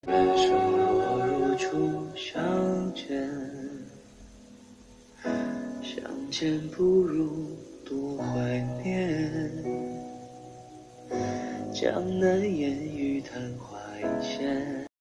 人生若如初相见，相见不如多怀念。江南烟雨昙花一现。